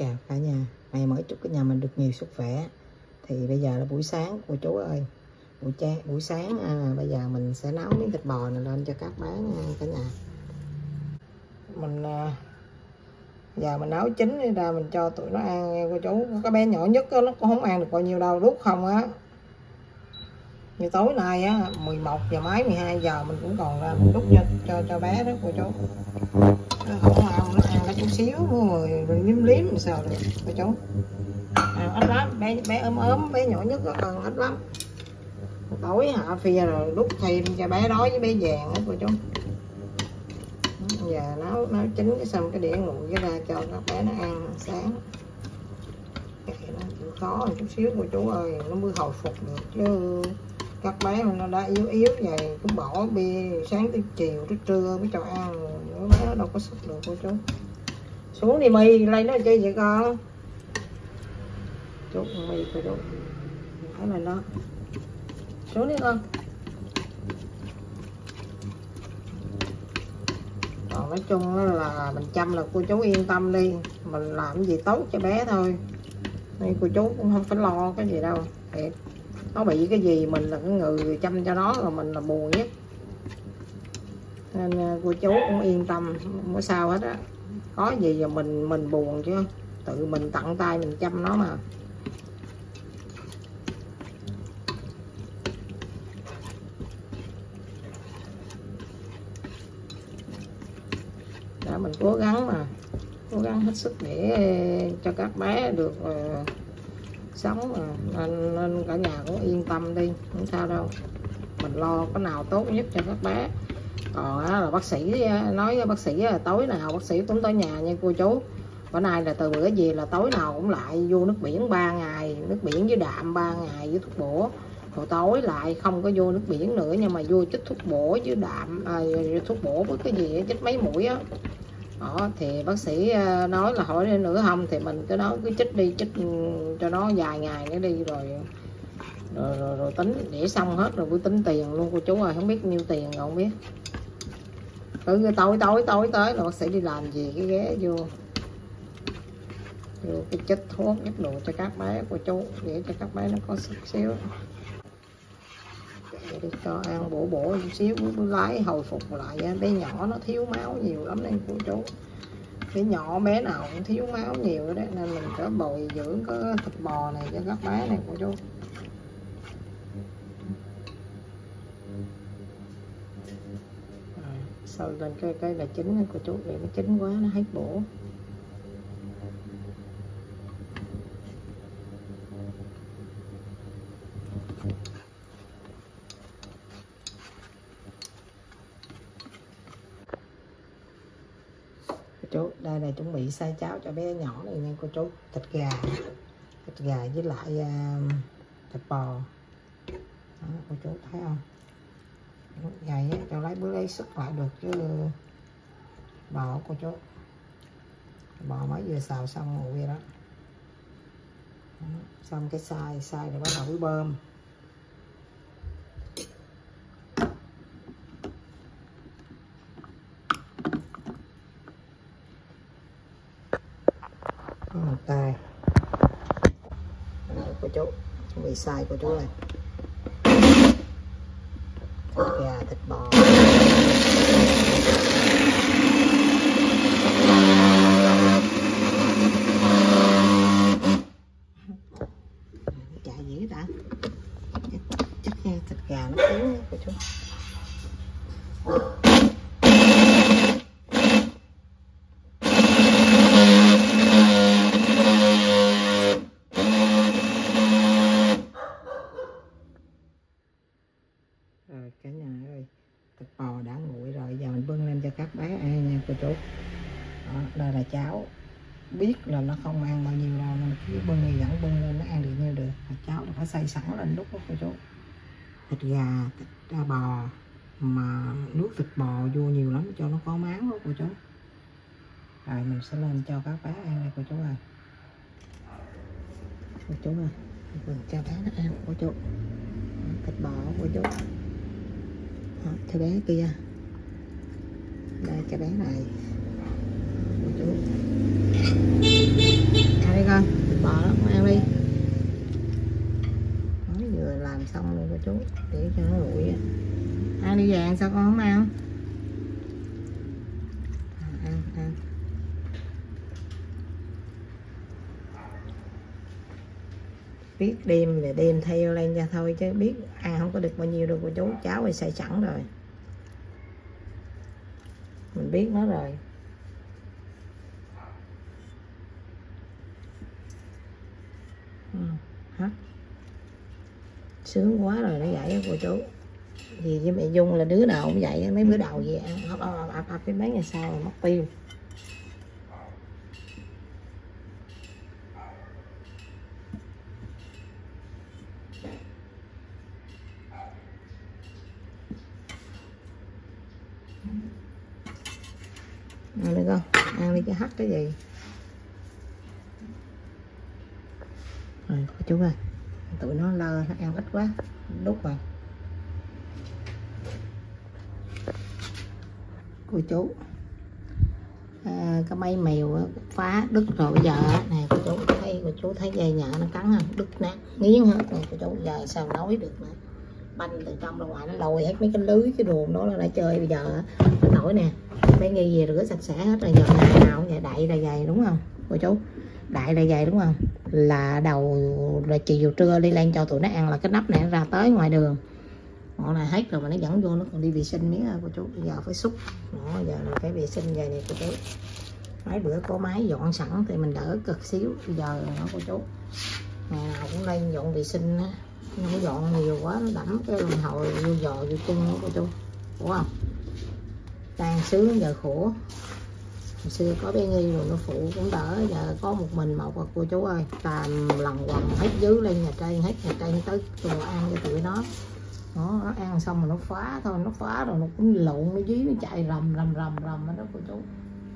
chào cả nhà. Ngày mới chúc cả nhà mình được nhiều sức khỏe. Thì bây giờ là buổi sáng cô chú ơi. Buổi sáng bây giờ mình sẽ nấu miếng thịt bò này lên cho các bé cả nhà. Mình giờ mình nấu chín đi ra mình cho tụi nó ăn nha cô chú. Cái bé nhỏ nhất đó, nó cũng không ăn được bao nhiêu đâu, đút không á. Như tối nay á 11 giờ mấy 12 giờ mình cũng còn ra mình đút cho bé đó cô chú. Nó không ăn, nó ăn nó chút xíu rồi liếm làm sao được cô chú. Ít lắm, bé ốm bé nhỏ nhất có cần ít lắm. Tối hạ phia rồi đút thêm cho bé đói với bé vàng đó cô chú. Giờ nấu chín cái xong cái đĩa nguội cái ra cho các bé nó ăn sáng. Cái nó chịu khó một chút xíu cô chú ơi, nó mới hồi phục được chứ các bé nó đã yếu vậy cũng bỏ bia sáng tới chiều tới trưa mới cho ăn, nó bé nó đâu có sức được cô chú. Xuống đi My lấy nó chơi vậy con. Chút My cô chú phải lên đó, xuống đi con. Còn nói chung là mình chăm là cô chú yên tâm đi, mình làm gì tốt cho bé thôi nên cô chú cũng không phải lo cái gì đâu. Thiệt, nó bị cái gì mình là cái người chăm cho nó là mình là buồn nhất, nên cô chú cũng yên tâm không có sao hết á. Có gì giờ mình buồn chứ, tự mình tận tay mình chăm nó mà. Đã mình cố gắng hết sức để cho các bé được sống mà. Nên cả nhà cũng yên tâm đi, không sao đâu, mình lo cái nào tốt nhất cho các bé. Còn là bác sĩ nói với bác sĩ là tối nào bác sĩ cũng tới nhà nha cô chú. Bữa nay là từ bữa gì là tối nào cũng lại vô nước biển 3 ngày, nước biển với đạm 3 ngày với thuốc bổ. Rồi tối lại không có vô nước biển nữa nhưng mà vô chích thuốc bổ với đạm, thuốc bổ với cái gì chích mấy mũi á. Đó thì bác sĩ nói là hỏi nữa không thì mình cứ nói cứ chích đi, chích cho nó vài ngày nữa đi rồi tính để xong hết rồi cứ tính tiền luôn cô chú ơi. Không biết nhiêu tiền rồi không biết. Cứ tối tới là bác sĩ đi làm gì cái ghé vô cái chích thuốc nhắc đồ cho các bé cô chú để cho các bé nó có sức xíu. Để cho ăn bổ chút xíu mới lái hồi phục lại. Bé nhỏ nó thiếu máu nhiều lắm nên cô chú. Bé nhỏ bé nào cũng thiếu máu nhiều đấy nên mình phải bồi dưỡng cái thịt bò này cho các bé này cô chú. Sau lên cái là chín cô chú, để nó chín quá nó hết bổ. Cô chú đây là chuẩn bị xay cháo cho bé nhỏ này nha cô chú. Thịt gà với lại thịt bò đó, cô chú thấy không, vậy cho lấy sức lại được chứ bò cô chú. Bò mới vừa xào xong nguội đó. Xong cái xay rồi bắt đầu với bơm. Một tay cô chú chuẩn bị xay cô chú này. Thịt gà thịt bò chạy dữ đã chắc thịt gà nó thiếu cô chú. Rồi cả nhà ơi, thịt bò đã nguội rồi, giờ mình bưng lên cho các bé ăn nha cô chú. Đó, đây là cháo, biết là nó không ăn bao nhiêu đâu nên cứ bưng thì dẫn bưng lên nó ăn được nhiêu được. Cháo là phải xay sẵn lên lúc đó cô chú. Thịt gà, thịt bò mà nước thịt bò vô nhiều lắm cho nó có máu đó cô chú. Rồi mình sẽ lên cho các bé ăn đây cô chú ơi. Cô chú ơi, mình cho bé nó ăn cô chú. Thịt bò cô chú. Đó, cho bé kia. Đây cho bé này cô chú. ăn sao con không ăn? Ăn. Biết đem về đem theo lên ra thôi chứ biết ăn không có được bao nhiêu đâu cô chú. Cháo thì xay sẵn rồi, mình biết nó rồi. Hả? Sướng quá rồi nó vậy cô chú. Vì với mẹ Dung là đứa nào cũng vậy, mấy bữa đầu về ăn ấp cái mấy ngày sau là mất tiêu. Ăn được không? Ăn đi cho hắt cái gì. Rồi cô chú ơi, tụi nó lơ, nó ăn ít quá, đút rồi. Cô chú, cái mấy mèo phá đứt rồi bây giờ nè cô chú thấy dây nhợ nó cắn không, đứt nát nghiến hết này cô chú. Giờ sao nói được nữa, banh từ trong ra ngoài nó lôi hết mấy cái lưới cái đồ đó là đã chơi. Bây giờ nó nổi nè, mấy nghi về rửa sạch sẽ hết rồi. Giờ ngày nào cũng vậy, đại là vậy đúng không cô chú, đại là vậy đúng không, là đầu là chiều trưa đi lên cho tụi nó ăn là cái nắp này nó ra tới ngoài đường. Bọn này hết rồi mà nó dẫn vô, nó còn đi vệ sinh miếng cô chú. Bây giờ phải xúc đó, giờ là phải vệ sinh vậy này cô chú. Mấy bữa có máy dọn sẵn thì mình đỡ cực xíu. Bây giờ nó cô chú ngày nào cũng lên dọn vệ sinh á, nó dọn nhiều quá nó đẫm cái lần hồi vô giò vô chân đó cô chú, hiểu không? Đang sướng giờ khổ. Hồi xưa có bé Nghi rồi nó phụ cũng đỡ, giờ có một mình một cô chú ơi, làm lần quần hết dưới lên nhà trên, hết nhà trên tới đồ ăn cho tụi nó ăn xong rồi nó phá thôi, nó phá rồi nó cũng lộn nó dí, nó chạy rầm đó cô chú.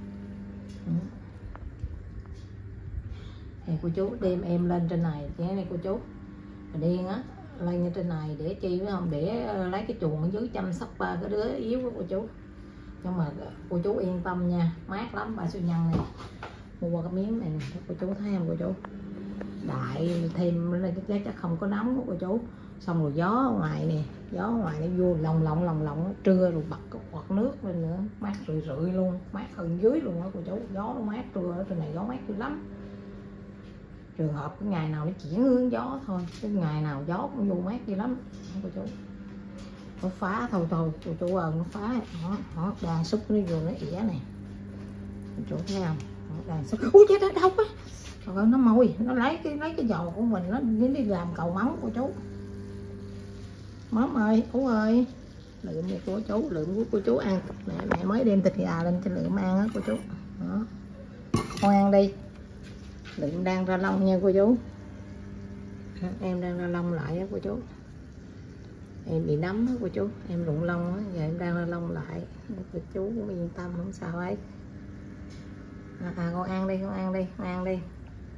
Thì cô chú đem em lên trên này chứ này cô chú, điên á, lên như trên này để chi phải không, để lấy cái chuồng ở dưới chăm sóc ba cái đứa yếu của cô chú. Nhưng mà cô chú yên tâm nha, mát lắm. Ba siêu nhân này mua qua cái miếng này cô chú thấy không cô chú, đại thêm lên chắc không có nóng của cô chú. Xong rồi gió ngoài nè, gió ngoài nó vô lòng trưa rồi bật cái quạt nước lên nữa, mát rượi luôn, mát hơn dưới luôn đó cô chú. Gió nó mát trưa ở trên này, gió mát dữ lắm. Trường hợp cái ngày nào nó chuyển hướng gió thôi, cái ngày nào gió cũng vô mát dữ lắm cô chú. Nó phá thôi cô chú ơi, nó phá nó đang xúc nó vô nó ỉa này cô chú thấy không, nó đang xúc. Ui chết đâu quá, trời ơi nó mồi, nó lấy cái giò của mình nó đi làm cầu móng cô chú. Mắm ơi, Ú ơi, lượm của chú, lượm của chú ăn. Mẹ mới đem thịt gà lên cho lượm ăn á cô chú. Đó, con ăn đi. Lượm đang ra lông nha cô chú. Em đang ra lông lại á cô chú. Em bị nấm á cô chú, em rụng lông á, giờ em đang ra lông lại. Cô chú cũng yên tâm, không sao ấy. Con ăn đi, con ăn đi, con ăn đi.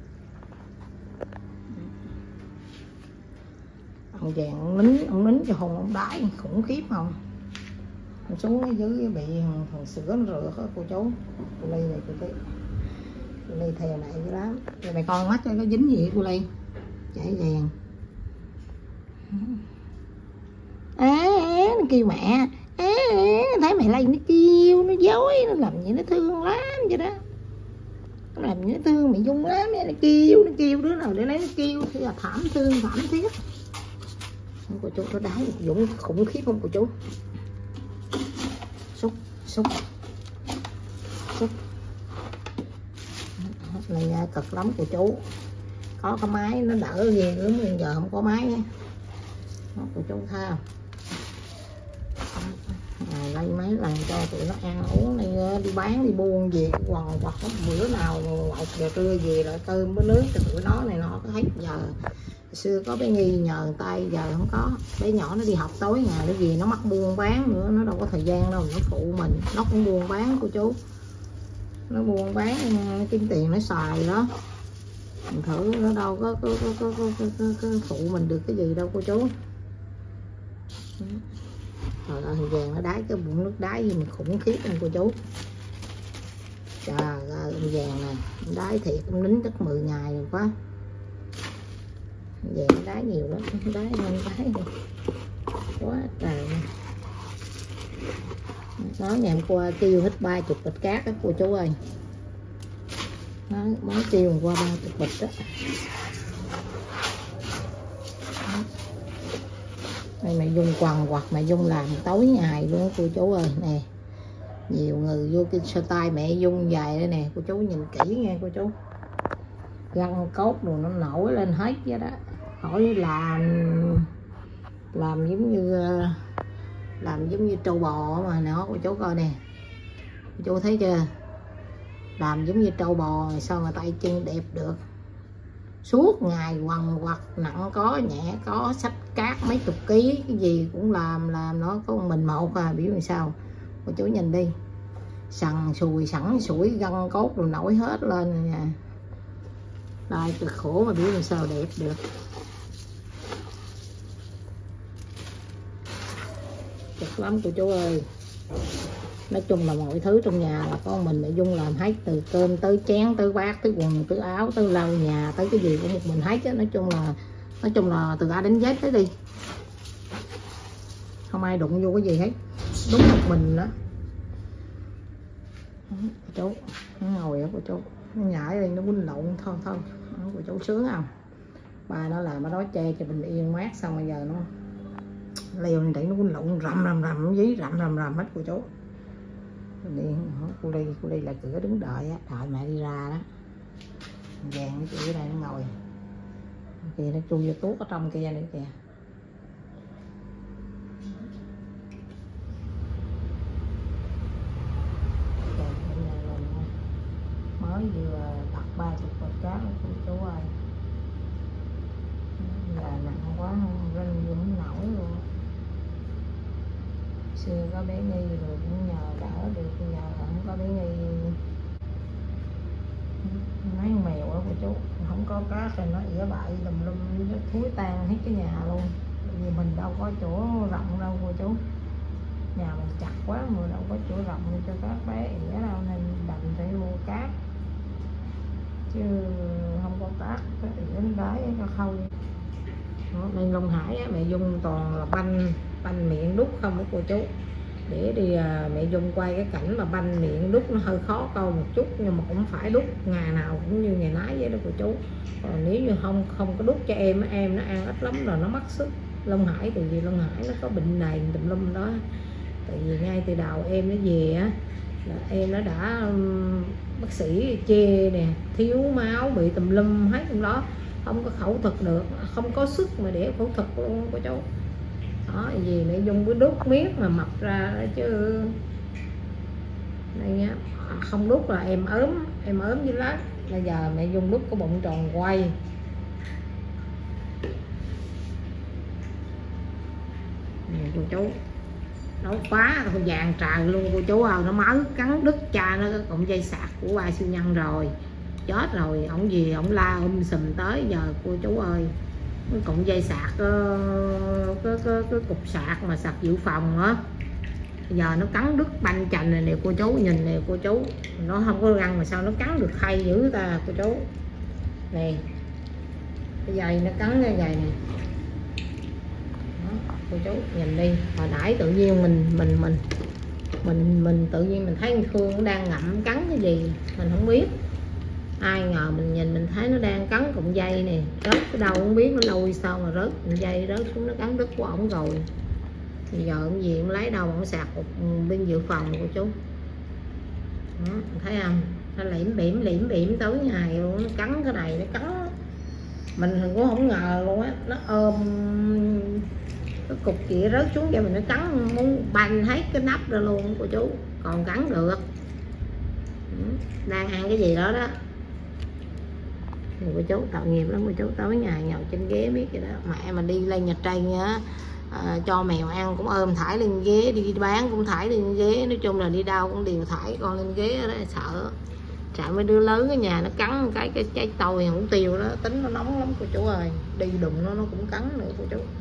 Ông vàng ông nín cho hồn ông đái khủng khiếp không. Ông xuống ở dưới bị thằng sữa nó rửa hết cô chú. Cô Ly này cô Ly theo này dữ lắm. Rồi mày con mắt cho nó dính gì cô Ly, chảy vàng. Nó kêu mẹ, thấy mày Ly nó kêu, nó dối, nó làm gì nó thương lắm vậy đó. Nó làm gì nó thương mày Dung lắm, nó kêu đứa nào để lấy nó kêu thì là thảm thiết. Cô chú nó đái dũng khủng khiếp không cô chú. Xúc này cực lắm cô chú. Có cái máy nó đỡ ghê lắm, bây giờ không có máy nha. Đó, cô chú thấy không, lấy mấy lần cho tụi nó ăn uống này, đi bán đi buôn về quần hoặc bữa nào ngoại giờ trưa về lại cơm với nước cho tụi nó này nọ có hết. Giờ xưa có bé Nghi nhờ người ta, giờ không có. Bé nhỏ nó đi học tối ngày nó về nó mắc buôn bán nữa, nó đâu có thời gian đâu, nó phụ mình. Nó cũng buôn bán cô chú, nó buôn bán kiếm tiền nó xài đó. Mình thử nó đâu có phụ mình được cái gì đâu cô chú. Trời ơi, vàng nó đái cái bụng nước đái gì mình khủng khiếp anh cô chú. Trời ơi, con vàng này đái thiệt, con nín chắc 10 ngày rồi quá. Vàng đái nhiều lắm, đái nên đái quá trời. Nó ngày hôm qua kêu hết 30 bịch cát đó cô chú ơi. Nó mới kêu hôm qua 30 bịch đó. Đây mẹ Dung quần hoặc mẹ Dung làm tối ngày luôn cô chú ơi nè. Nhiều người vô cái sơ tay mẹ Dung dài đây nè cô chú, nhìn kỹ nghe cô chú. Gân cốt rồi nó nổi lên hết vậy đó. Hỏi làm giống như trâu bò mà nó cô chú coi nè. Cô chú thấy chưa? Làm giống như trâu bò sao mà tay chân đẹp được. Suốt ngày quằn quật, nặng có nhẹ có, xách cát mấy chục ký cái gì cũng làm nó có mình một à, biết làm sao cô chú nhìn đi, sẵn sủi gân cốt rồi nổi hết lên rồi nha. Đây cực khổ mà biết làm sao đẹp được. Cực lắm cô chú ơi. Nói chung là mọi thứ trong nhà là con mình mẹ Dung làm hết, từ cơm tới chén tới bát tới quần tới áo tới lau nhà tới cái gì cũng một mình hết á. Nói chung là từ A đến Z tới đi, không ai đụng vô cái gì hết, đúng một mình đó. Cô chú nó ngồi đó cô chú, nó nhảy lên nó quýnh lộn thôi cô chú sướng không? Ba nó làm ở đó che cho bình yên mát, xong bây giờ nó leo lên để nó quýnh lộn rầm dí rầm hết cô chú. Đi cô đi là cửa đứng đợi á, đợi mẹ đi ra đó. Vàng cái chị ở đây nó ngồi kìa, nó chui vô tuốt ở trong kia nữa kìa. Mới vừa đặt 30 bịch cát cô chú ơi. Giờ nặng quá rinh cũng nổi luôn. Xưa có bé Nhi rồi cũng nhờ đỡ được, bây giờ không có bé Nhi mấy con mèo đó cô chú, không có cát rồi nó ỉa bậy tùm lum, nó thúi tan hết cái nhà luôn. Vì mình đâu có chỗ rộng đâu cô chú, nhà mình chặt quá mà đâu có chỗ rộng cho các bé ỉa đâu, nên đành phải mua cát chứ không có cát cái ỉa đáy nó khâu. Nên Long Hải á, mẹ Dung toàn là banh miệng đúc không đó cô chú. Để đi mẹ Dung quay cái cảnh mà banh miệng đúc nó hơi khó câu một chút, nhưng mà cũng phải đúc ngày nào cũng như ngày nái vậy đó cô chú. Còn nếu như không có đúc cho em nó ăn ít lắm rồi nó mất sức. Long Hải tại vì Long Hải nó có bệnh này tùm lum đó, tại vì ngay từ đầu em nó về á là em nó đã bác sĩ chê nè, thiếu máu bị tùm lum hết trong đó, không có phẫu thuật được, không có sức mà để phẫu thuật luôn cô chú. Đó vì mẹ Dung cứ đút miết mà mập ra đó chứ. Đây nhá, không đút là em ốm dữ lắm. Bây giờ mẹ Dung đút có bụng tròn quay. Nè cô chú, nó phá vàng trời luôn cô chú ơi. Nó mới cắn đứt cha nó cái cọng dây sạc của ba siêu nhân rồi, chết rồi. Ổng gì ổng la sùm tới giờ cô chú ơi. Cái cọng dây sạc cái cục sạc mà sạc dự phòng á, giờ nó cắn đứt banh chành này nè cô chú, nhìn nè cô chú, nó không có răng mà sao nó cắn được hay dữ ta cô chú. Nè cái dây nó cắn cái dây này đó, cô chú nhìn đi. Hồi nãy tự nhiên mình tự nhiên mình thấy con Khương nó đang ngậm cắn cái gì mình không biết, ai ngờ mình nhìn mình thấy nó đang cắn cọng dây nè, rớt cái đầu không biết nó lôi sao mà rớt cọng dây rớt xuống, nó cắn đứt của ổng rồi. Bây giờ ông gì ông lấy đâu ổng sạc một bên dự phòng của chú đó, thấy không? Nó liễm bỉm tới ngày luôn, nó cắn cái này, nó cắn mình cũng không ngờ luôn á. Nó ôm cái cục kia rớt xuống vậy mình nó cắn muốn banh hết cái nắp ra luôn cô chú, còn cắn được. Đang ăn cái gì đó đó cô chú, tội nghiệp lắm cô chú. Tối ngày nhậu trên ghế biết vậy đó. Mẹ mà đi lên nhà tranh á, cho mèo ăn cũng ôm thải lên ghế, đi bán cũng thải lên ghế. Nói chung là đi đâu cũng đều thải con lên ghế đó, sợ mấy đứa lớn ở nhà nó cắn cái trái tôi không tiêu đó, tính nó nóng lắm cô chú ơi. Đi đụng nó cũng cắn nữa cô chú.